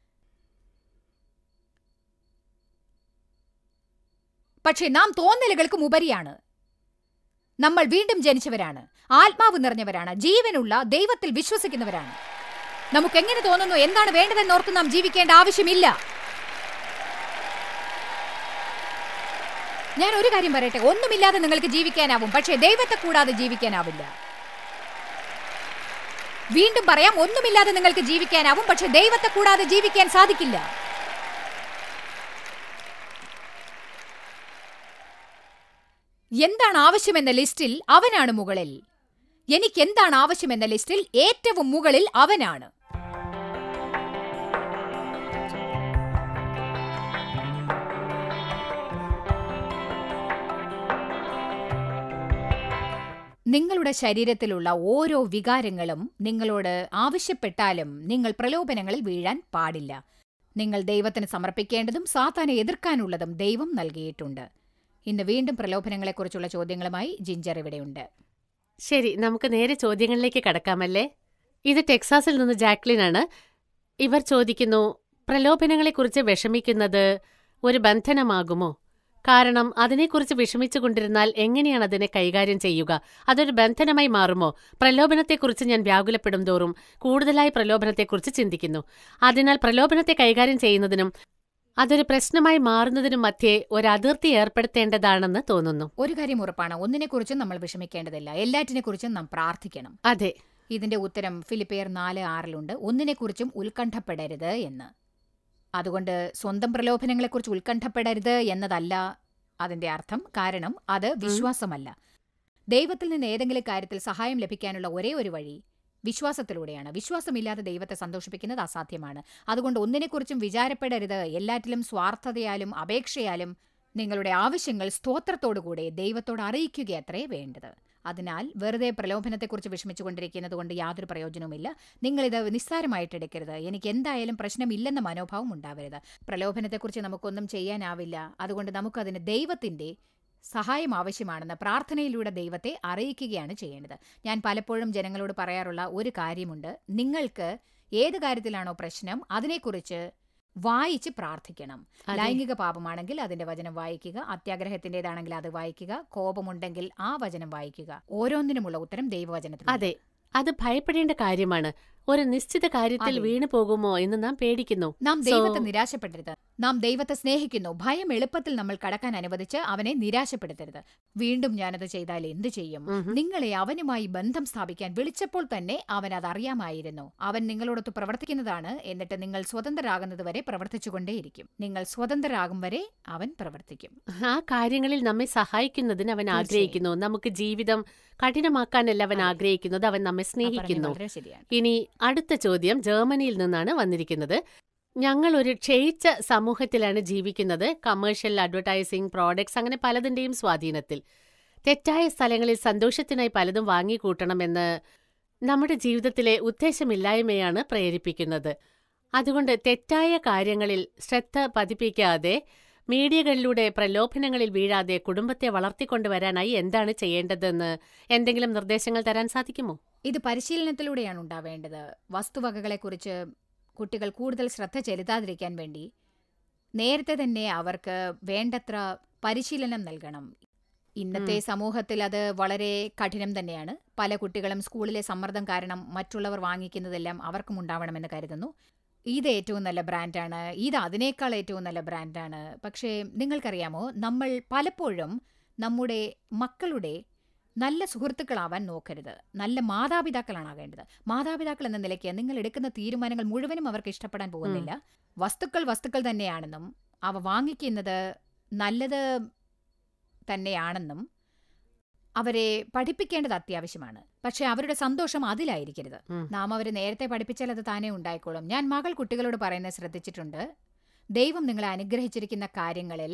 പക്ഷേ നാം തോന്നലുകൾക്കും ഉപരിയാണ്. നമ്മൾ വീണ്ടും ജനിച്ചവരാണ്, ആത്മാവ് നിറഞ്ഞവരാണ്, ജീവനുള്ള ദൈവത്തിൽ വിശ്വസിക്കുന്നവരാണ്. നമുക്ക് എങ്ങനെ തോന്നുന്നു, എന്താണ് വേണ്ടതെന്നോർത്ത് നാം ജീവിക്കേണ്ട ആവശ്യമില്ല. ഞാൻ ഒരു കാര്യം പറയട്ടെ, ഒന്നുമില്ലാതെ നിങ്ങൾക്ക് ജീവിക്കാനാവും, പക്ഷേ ദൈവത്തെ കൂടാതെ ജീവിക്കാനാവില്ല. വീണ്ടും പറയാം, ഒന്നുമില്ലാതെ നിങ്ങൾക്ക് ജീവിക്കാനാവും, പക്ഷെ ദൈവത്തെ കൂടാതെ ജീവിക്കാൻ സാധിക്കില്ല. എന്താണ് ആവശ്യമെന്ന ലിസ്റ്റിൽ അവനാണ് മുകളിൽ. എനിക്ക് എന്താണ് ആവശ്യമെന്ന ലിസ്റ്റിൽ ഏറ്റവും മുകളിൽ അവനാണ്. നിങ്ങളുടെ ശരീരത്തിലുള്ള ഓരോ വികാരങ്ങളും നിങ്ങളോട് ആവശ്യപ്പെട്ടാലും നിങ്ങൾ പ്രലോഭനങ്ങളിൽ വീഴാൻ പാടില്ല. നിങ്ങൾ ദൈവത്തിന് സമർപ്പിക്കേണ്ടതും സാത്താനെ എതിർക്കാനുള്ളതും ദൈവം നൽകിയിട്ടുണ്ട്. ഇന്ന് വീണ്ടും പ്രലോഭനങ്ങളെക്കുറിച്ചുള്ള ചോദ്യങ്ങളുമായി ജിഞ്ചർ ഇവിടെയുണ്ട്. ശരി, നമുക്ക് നേരെ ചോദ്യങ്ങളിലേക്ക് കടക്കാമല്ലേ? ഇത് ടെക്സാസിൽ നിന്ന് ജാക്ലിൻ ആണ്. ഇവർ ചോദിക്കുന്നു, പ്രലോഭനങ്ങളെക്കുറിച്ച് വിഷമിക്കുന്നത് ഒരു ബന്ധനമാകുമോ? കാരണം അതിനെക്കുറിച്ച് വിഷമിച്ചുകൊണ്ടിരുന്നാൽ എങ്ങനെയാണ് അതിനെ കൈകാര്യം ചെയ്യുക? അതൊരു ബന്ധനമായി മാറുമോ? പ്രലോഭനത്തെക്കുറിച്ച് ഞാൻ വ്യാകുലപ്പെടും തോറും കൂടുതലായി പ്രലോഭനത്തെക്കുറിച്ച് ചിന്തിക്കുന്നു. അതിനാൽ പ്രലോഭനത്തെ കൈകാര്യം ചെയ്യുന്നതിനും അതൊരു പ്രശ്നമായി മാറുന്നതിനും മധ്യേ ഒരു അതിർത്തി ഏർപ്പെടുത്തേണ്ടതാണെന്ന് തോന്നുന്നു. ഒരു കാര്യം ഉറപ്പാണ്, ഒന്നിനെക്കുറിച്ചും നമ്മൾ വിഷമിക്കേണ്ടതില്ല, എല്ലാറ്റിനെക്കുറിച്ചും നാം പ്രാർത്ഥിക്കണം. അതെ, ഇതിന്റെ ഉത്തരം ഫിലിപ്പിയർ 4:6 ഒന്നിനെക്കുറിച്ചും ഉത്കണ്ഠപ്പെടരുത് എന്ന്. അതുകൊണ്ട് സ്വന്തം പ്രലോഭനങ്ങളെക്കുറിച്ച് ഉത്കണ്ഠപ്പെടരുത് എന്നതല്ല അതിന്റെ അർത്ഥം, കാരണം അത് വിശ്വാസമല്ല. ദൈവത്തിൽ നിന്ന് ഏതെങ്കിലും കാര്യത്തിൽ സഹായം ലഭിക്കാനുള്ള ഒരേ ഒരു വഴി വിശ്വാസത്തിലൂടെയാണ്. വിശ്വാസമില്ലാതെ ദൈവത്തെ സന്തോഷിപ്പിക്കുന്നത് അസാധ്യമാണ്. അതുകൊണ്ട് ഒന്നിനെക്കുറിച്ചും വിചാരപ്പെടരുത്. എല്ലാറ്റിലും സ്വാർത്ഥതയാലും അപേക്ഷയാലും നിങ്ങളുടെ ആവശ്യങ്ങൾ സ്തോത്രത്തോടുകൂടെ ദൈവത്തോട് അറിയിക്കുകയത്രേ വേണ്ടത്. അതിനാൽ വെറുതെ പ്രലോഭനത്തെക്കുറിച്ച് വിഷമിച്ചുകൊണ്ടിരിക്കുന്നത് കൊണ്ട് യാതൊരു പ്രയോജനവുമില്ല. നിങ്ങളിത് നിസ്സാരമായിട്ട് എടുക്കരുത്. എനിക്ക് എന്തായാലും പ്രശ്നമില്ലെന്ന മനോഭാവം ഉണ്ടാവരുത്. പ്രലോഭനത്തെക്കുറിച്ച് നമുക്കൊന്നും ചെയ്യാനാവില്ല. അതുകൊണ്ട് നമുക്കതിന് ദൈവത്തിന്റെ സഹായം ആവശ്യമാണെന്ന് പ്രാർത്ഥനയിലൂടെ ദൈവത്തെ അറിയിക്കുകയാണ് ചെയ്യേണ്ടത്. ഞാൻ പലപ്പോഴും ജനങ്ങളോട് പറയാറുള്ള ഒരു കാര്യമുണ്ട്. നിങ്ങൾക്ക് ഏത് കാര്യത്തിലാണോ പ്രശ്നം അതിനെക്കുറിച്ച് വായിച്ച് പ്രാർത്ഥിക്കണം. ലൈംഗിക പാപമാണെങ്കിൽ അതിന്റെ വചനം വായിക്കുക, അത്യാഗ്രഹത്തിൻ്റെതാണെങ്കിൽ അത് വായിക്കുക, കോപമുണ്ടെങ്കിൽ ആ വചനം വായിക്കുക. ഓരോന്നിനുമുള്ള ഉത്തരം ദൈവവചനത്തിൽ. അതെ, അത് ഭയപ്പെടേണ്ട കാര്യമാണ്. ഒരു നിശ്ചിത കാര്യത്തിൽ വീണു പോകുമോ എന്ന് നാം പേടിക്കുന്നു. നാം ദൈവത്തെ നിരാശപ്പെടരുത്. നാം ദൈവത്തെ സ്നേഹിക്കുന്നു. ഭയം എളുപ്പത്തിൽ നമ്മൾ കടക്കാൻ അനുവദിച്ച് അവനെ നിരാശപ്പെടുത്തരുത്. വീണ്ടും ഞാനത് ചെയ്താൽ എന്തു ചെയ്യും? നിങ്ങളെ അവനുമായി ബന്ധം സ്ഥാപിക്കാൻ വിളിച്ചപ്പോൾ തന്നെ അവൻ അതറിയാമായിരുന്നു. അവൻ നിങ്ങളോടൊത്ത് പ്രവർത്തിക്കുന്നതാണ്. എന്നിട്ട് നിങ്ങൾ സ്വതന്ത്രരാകുന്നത് വരെ പ്രവർത്തിച്ചുകൊണ്ടേയിരിക്കും. നിങ്ങൾ സ്വതന്ത്രരാകും വരെ അവൻ പ്രവർത്തിക്കും. ആ കാര്യങ്ങളിൽ നമ്മെ സഹായിക്കുന്നതിന് അവൻ ആഗ്രഹിക്കുന്നു. നമുക്ക് ജീവിതം കഠിനമാക്കാനല്ല അവൻ ആഗ്രഹിക്കുന്നത്. അവൻ നമ്മെ സ്നേഹിക്കുന്നു. ഇനി അടുത്ത ചോദ്യം ജർമ്മനിയിൽ നിന്നാണ് വന്നിരിക്കുന്നത്. ഞങ്ങൾ ഒരു ക്ഷയിച്ച സമൂഹത്തിലാണ് ജീവിക്കുന്നത്. കമേഴ്ഷ്യൽ അഡ്വർടൈസിംഗ്, പ്രോഡക്ട്സ്, അങ്ങനെ പലതിന്റെയും സ്വാധീനത്തിൽ തെറ്റായ സ്ഥലങ്ങളിൽ സന്തോഷത്തിനായി പലതും വാങ്ങിക്കൂട്ടണമെന്ന് നമ്മുടെ ജീവിതത്തിലെ ഉദ്ദേശമില്ലായ്മയാണ് പ്രേരിപ്പിക്കുന്നത്. അതുകൊണ്ട് തെറ്റായ കാര്യങ്ങളിൽ ശ്രദ്ധ പതിപ്പിക്കാതെ, മീഡിയകളിലൂടെ പ്രലോഭനങ്ങളിൽ വീഴാതെ കുടുംബത്തെ വളർത്തിക്കൊണ്ടുവരാനായി എന്താണ് ചെയ്യേണ്ടതെന്ന് എന്തെങ്കിലും നിർദ്ദേശങ്ങൾ തരാൻ സാധിക്കുമോ? ഇത് പരിശീലനത്തിലൂടെയാണ് ഉണ്ടാവേണ്ടത്. വസ്തുവകകളെക്കുറിച്ച് കുട്ടികൾ കൂടുതൽ ശ്രദ്ധ ചെലുത്താതിരിക്കാൻ വേണ്ടി നേരത്തെ തന്നെ അവർക്ക് വേണ്ടത്ര പരിശീലനം നൽകണം. ഇന്നത്തെ സമൂഹത്തിൽ അത് വളരെ കഠിനം തന്നെയാണ്. പല കുട്ടികളും സ്കൂളിലെ സമ്മർദ്ദം കാരണം മറ്റുള്ളവർ വാങ്ങിക്കുന്നതെല്ലാം അവർക്കും ഉണ്ടാവണമെന്ന് കരുതുന്നു. ഇത് ഏറ്റവും നല്ല ബ്രാൻഡാണ്, ഇത് അതിനേക്കാൾ ഏറ്റവും നല്ല ബ്രാൻഡാണ്. പക്ഷേ നിങ്ങൾക്കറിയാമോ, നമ്മൾ പലപ്പോഴും നമ്മുടെ മക്കളുടെ നല്ല സുഹൃത്തുക്കളാവാൻ നോക്കരുത്. നല്ല മാതാപിതാക്കളാണ് ആകേണ്ടത്. മാതാപിതാക്കൾ എന്ന നിലയ്ക്ക് നിങ്ങൾ എടുക്കുന്ന തീരുമാനങ്ങൾ മുഴുവനും അവർക്ക് ഇഷ്ടപ്പെടാൻ പോകുന്നില്ല. വസ്തുക്കൾ തന്നെയാണെന്നും അവ വാങ്ങിക്കുന്നത് നല്ലത് തന്നെയാണെന്നും അവരെ പഠിപ്പിക്കേണ്ടത് അത്യാവശ്യമാണ്. പക്ഷെ അവരുടെ സന്തോഷം അതിലായിരിക്കരുത്. നാം അവരെ നേരത്തെ പഠിപ്പിച്ചാൽ അത് താനേ ഉണ്ടായിക്കോളും. ഞാൻ മകൾ കുട്ടികളോട് പറയുന്നത് ശ്രദ്ധിച്ചിട്ടുണ്ട്. ദൈവം നിങ്ങളെ അനുഗ്രഹിച്ചിരിക്കുന്ന കാര്യങ്ങളിൽ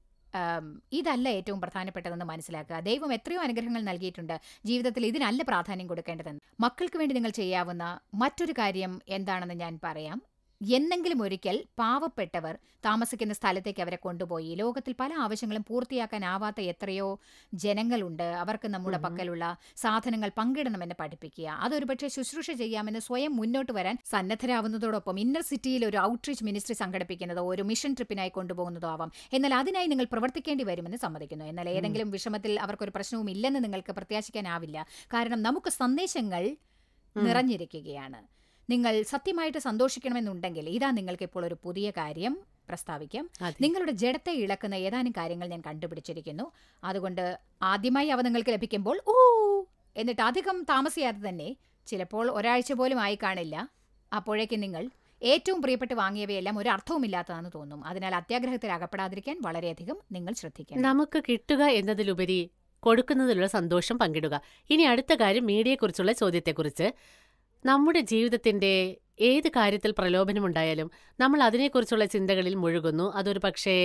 ഇതല്ല ഏറ്റവും പ്രധാനപ്പെട്ടതെന്ന് മനസ്സിലാക്കുക. ദൈവം എത്രയോ അനുഗ്രഹങ്ങൾ നൽകിയിട്ടുണ്ട്. ജീവിതത്തിൽ ഇതിനല്ല പ്രാധാന്യം കൊടുക്കേണ്ടതെന്ന്. മക്കൾക്ക് വേണ്ടി നിങ്ങൾ ചെയ്യാവുന്ന മറ്റൊരു കാര്യം എന്താണെന്ന് ഞാൻ പറയാം. എന്നെങ്കിലും ഒരിക്കൽ പാവപ്പെട്ടവർ താമസിക്കുന്ന സ്ഥലത്തേക്ക് അവരെ കൊണ്ടുപോയി ലോകത്തിൽ പല ആവശ്യങ്ങളും പൂർത്തിയാക്കാനാവാത്ത എത്രയോ ജനങ്ങളുണ്ട്, അവർക്ക് നമ്മുടെ പക്കലുള്ള സാധനങ്ങൾ പങ്കിടണമെന്ന് പഠിപ്പിക്കുക. അതൊരു പക്ഷേ ശുശ്രൂഷ ചെയ്യാമെന്ന് സ്വയം മുന്നോട്ട് വരാൻ സന്നദ്ധരാവുന്നതോടൊപ്പം ഇന്നർ സിറ്റിയിൽ ഒരു ഔട്ട്റീച്ച് മിനിസ്ട്രി സംഘടിപ്പിക്കുന്നതോ ഒരു മിഷൻ ട്രിപ്പിനായി കൊണ്ടുപോകുന്നതോ ആവാം. എന്നാൽ അതിനായി നിങ്ങൾ പ്രവർത്തിക്കേണ്ടി വരുമെന്ന് സമ്മതിക്കുന്നു. എന്നാൽ ഏതെങ്കിലും വിഷമത്തിൽ അവർക്കൊരു പ്രശ്നവും ഇല്ലെന്ന് നിങ്ങൾക്ക് പ്രത്യാശിക്കാനാവില്ല. കാരണം നമുക്ക് സന്ദേശങ്ങൾ നിറഞ്ഞിരിക്കുകയാണ്. നിങ്ങൾ സത്യമായിട്ട് സന്തോഷിക്കണമെന്നുണ്ടെങ്കിൽ ഇതാ നിങ്ങൾക്ക് ഇപ്പോൾ ഒരു പുതിയ കാര്യം പ്രസ്താവിക്കാം. നിങ്ങളുടെ ജഡത്തെ ഇളക്കുന്ന ഏതാനും കാര്യങ്ങൾ ഞാൻ കണ്ടുപിടിച്ചിരിക്കുന്നു. അതുകൊണ്ട് ആദ്യമായി അവ നിങ്ങൾക്ക് ലഭിക്കുമ്പോൾ എന്നിട്ട് അധികം താമസിയാതെ തന്നെ, ചിലപ്പോൾ ഒരാഴ്ച പോലും ആയി കാണില്ല, അപ്പോഴേക്കും നിങ്ങൾ ഏറ്റവും പ്രിയപ്പെട്ട് വാങ്ങിയവയെല്ലാം ഒരു അർത്ഥവുമില്ലാത്തതാണെന്ന് തോന്നും. അതിനാൽ അത്യാഗ്രഹത്തിൽ അകപ്പെടാതിരിക്കാൻ വളരെയധികം നിങ്ങൾ ശ്രദ്ധിക്കണം. നമുക്ക് കിട്ടുക എന്നതിലുപരി കൊടുക്കുന്നതിലുള്ള സന്തോഷം പങ്കിടുക. ഇനി അടുത്ത കാര്യം മീഡിയയെക്കുറിച്ചുള്ള ചോദ്യത്തെക്കുറിച്ച്. നമ്മുടെ ജീവിതത്തിന്റെ ഏത് കാര്യത്തിൽ പ്രലോഭനമുണ്ടായാലും നമ്മൾ അതിനെക്കുറിച്ചുള്ള ചിന്തകളിൽ മുഴുകുന്നു. അതൊരു പക്ഷേ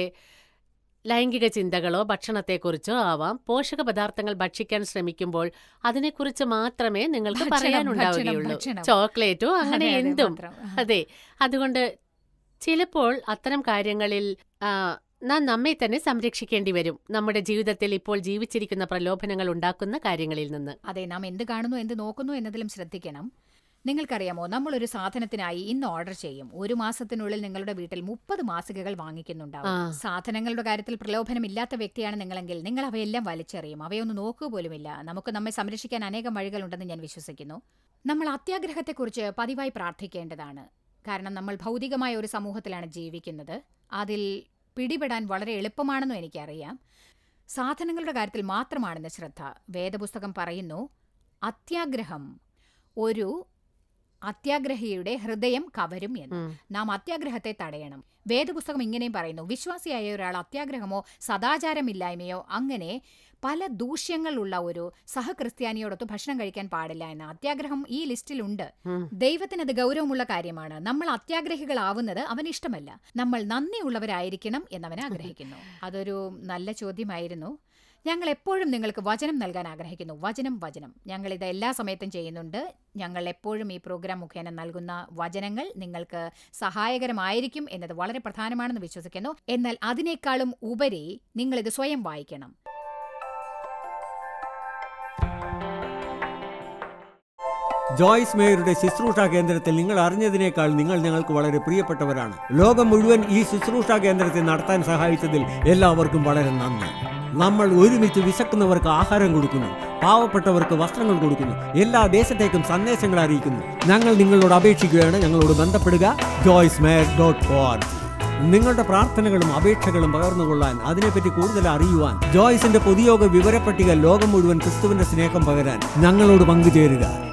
ലൈംഗിക ചിന്തകളോ ഭക്ഷണത്തെക്കുറിച്ചോ ആവാം. പോഷക പദാർത്ഥങ്ങൾ ഭക്ഷിക്കാൻ ശ്രമിക്കുമ്പോൾ അതിനെക്കുറിച്ച് മാത്രമേ നിങ്ങൾക്ക് പറയാനുണ്ടാവുകയുള്ളൂ. ചോക്ലേറ്റോ അങ്ങനെ എന്തും. അതെ, അതുകൊണ്ട് ചിലപ്പോൾ അത്തരം കാര്യങ്ങളിൽ നാം നമ്മെ തന്നെ സംരക്ഷിക്കേണ്ടി വരും, നമ്മുടെ ജീവിതത്തിൽ ഇപ്പോൾ ജീവിച്ചിരിക്കുന്ന പ്രലോഭനങ്ങൾ ഉണ്ടാക്കുന്ന കാര്യങ്ങളിൽ നിന്ന്. അതെ, നാം എന്ത് കാണുന്നു, എന്ത് നോക്കുന്നു എന്നതിലും ശ്രദ്ധിക്കണം. നിങ്ങൾക്കറിയാമോ, നമ്മളൊരു സാധനത്തിനായി ഇന്ന് ഓർഡർ ചെയ്യും. 1 മാസത്തിനുള്ളിൽ നിങ്ങളുടെ വീട്ടിൽ 30 മാസികകൾ വാങ്ങിക്കുന്നുണ്ടാവും. സാധനങ്ങളുടെ കാര്യത്തിൽ പ്രലോഭനമില്ലാത്ത വ്യക്തിയാണ് നിങ്ങളെങ്കിൽ നിങ്ങൾ അവയെല്ലാം വലിച്ചെറിയും. അവയൊന്നും നോക്കുക പോലുമില്ല. നമുക്ക് നമ്മെ സംരക്ഷിക്കാൻ അനേകം വഴികളുണ്ടെന്ന് ഞാൻ വിശ്വസിക്കുന്നു. നമ്മൾ അത്യാഗ്രഹത്തെക്കുറിച്ച് പതിവായി പ്രാർത്ഥിക്കേണ്ടതാണ്. കാരണം നമ്മൾ ഭൗതികമായ ഒരു സമൂഹത്തിലാണ് ജീവിക്കുന്നത്. അതിൽ പിടിപെടാൻ വളരെ എളുപ്പമാണെന്നും എനിക്കറിയാം. സാധനങ്ങളുടെ കാര്യത്തിൽ മാത്രമാണെന്ന് ശ്രദ്ധ. വേദപുസ്തകം പറയുന്നു, അത്യാഗ്രഹം ഒരു അത്യാഗ്രഹിയുടെ ഹൃദയം കവരും എന്ന്. നാം അത്യാഗ്രഹത്തെ തടയണം. വേദപുസ്തകം ഇങ്ങനെയും പറയുന്നു, വിശ്വാസിയായ ഒരാൾ അത്യാഗ്രഹമോ സദാചാരമില്ലായ്മയോ അങ്ങനെ പല ദൂഷ്യങ്ങളുള്ള ഒരു സഹക്രിസ്ത്യാനിയോടൊത്ത് ഭക്ഷണം കഴിക്കാൻ പാടില്ല എന്ന്. അത്യാഗ്രഹം ഈ ലിസ്റ്റിലുണ്ട്. ദൈവത്തിനത് ഗൗരവമുള്ള കാര്യമാണ്. നമ്മൾ അത്യാഗ്രഹികളാവുന്നത് അവന് ഇഷ്ടമല്ല. നമ്മൾ നന്ദിയുള്ളവരായിരിക്കണം എന്നവൻ ആഗ്രഹിക്കുന്നു. അതൊരു നല്ല ചോദ്യമായിരുന്നു. ഞങ്ങൾ എപ്പോഴും നിങ്ങൾക്ക് വചനം നൽകാൻ ആഗ്രഹിക്കുന്നു. വചനം. ഞങ്ങൾ ഇത് എല്ലാ സമയത്തും ചെയ്യുന്നുണ്ട്. ഞങ്ങൾ എപ്പോഴും ഈ പ്രോഗ്രാം മുഖേന നൽകുന്ന വചനങ്ങൾ നിങ്ങൾക്ക് സഹായകരമായിരിക്കും എന്നത് വളരെ പ്രധാനമാണെന്ന് വിശ്വസിക്കുന്നു. എന്നാൽ അതിനേക്കാളും ഉപരി നിങ്ങളിത് സ്വയം വായിക്കണം. ജോയ്സ് മേയറുടെ ശുശ്രൂഷാ കേന്ദ്രത്തിൽ നിങ്ങൾ അറിഞ്ഞതിനേക്കാൾ നിങ്ങൾ ഞങ്ങൾക്ക് വളരെ പ്രിയപ്പെട്ടവരാണ്. ലോകം മുഴുവൻ ഈ ശുശ്രൂഷാ കേന്ദ്രത്തെ നടത്താൻ സഹായിച്ചതിൽ എല്ലാവർക്കും വളരെ നന്ദി. നമ്മൾ ഒരുമിച്ച് വിശക്കുന്നവർക്ക് ആഹാരം കൊടുക്കുന്നു, പാവപ്പെട്ടവർക്ക് വസ്ത്രങ്ങൾ കൊടുക്കുന്നു, എല്ലാ ദേശത്തേക്കും സന്ദേശങ്ങൾ അറിയിക്കുന്നു. ഞങ്ങൾ നിങ്ങളോട് അപേക്ഷിക്കുകയാണ്, ഞങ്ങളോട് ബന്ധപ്പെടുക. joycemeyer.org. നിങ്ങളുടെ പ്രാർത്ഥനകളും അപേക്ഷകളും പകർന്നുകൊള്ളാൻ, അതിനെപ്പറ്റി കൂടുതൽ അറിയുവാൻ, ജോയ്സിന്റെ പൊതുയോഗ വിവരപ്പട്ടിക ലോകം മുഴുവൻ ക്രിസ്തുവിന്റെ സ്നേഹം പകരാൻ ഞങ്ങളോട് പങ്കുചേരുക.